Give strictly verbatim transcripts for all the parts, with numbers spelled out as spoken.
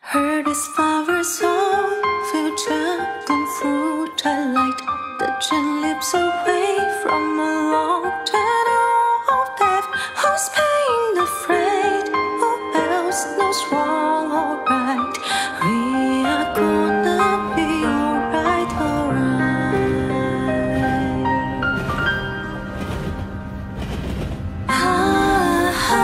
Heard as flowers of future come through twilight. The chin lips away from a long tunnel of death. Who's paying the freight? Who else knows wrong or right? We are gonna be alright, alright. Ah, ah,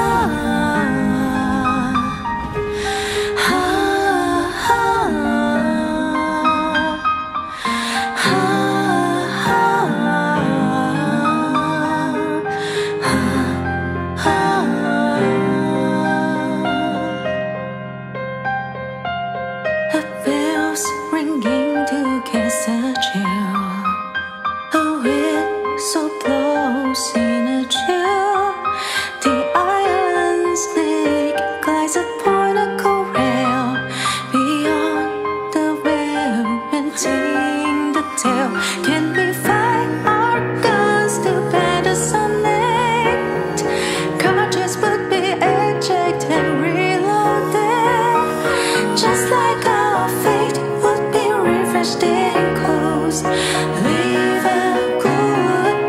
the bells ringing to cast a chill. The whistle blows in a chill. The iron snake glides upon a corail. Beyond the veil, renting the tail. Can we find our guns to bend us unnamed? Cartridges would be ejected and reloaded. Just like our fate would be refreshed in clothes. Leave a good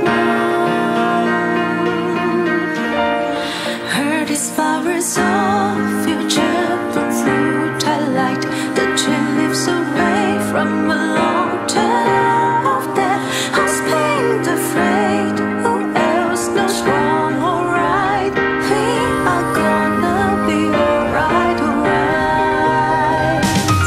mood. Heard these flowers of future bloom through twilight. The tree lives away from a long tunnel of death. Who's paying the freight? Who else knows wrong or right? We are gonna be alright, alright.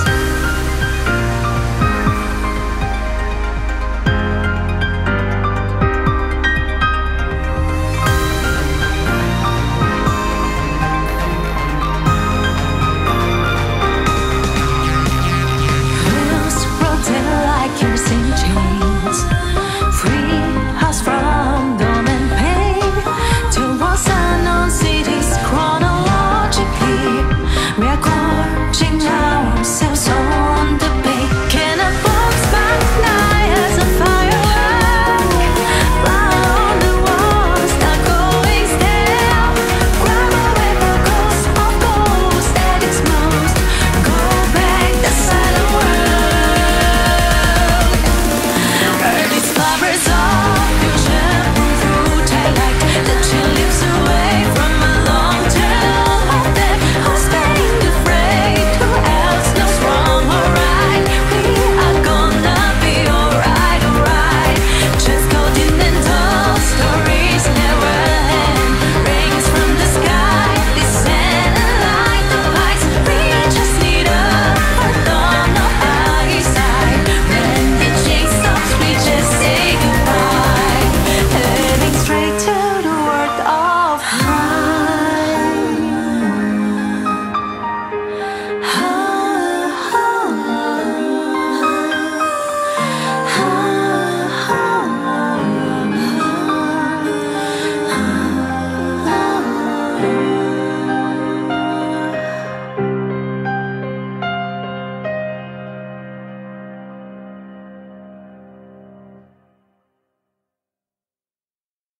Wheels rotate like yours in chains. Free us from doom and pain. Towards unknown cities chronologically. We are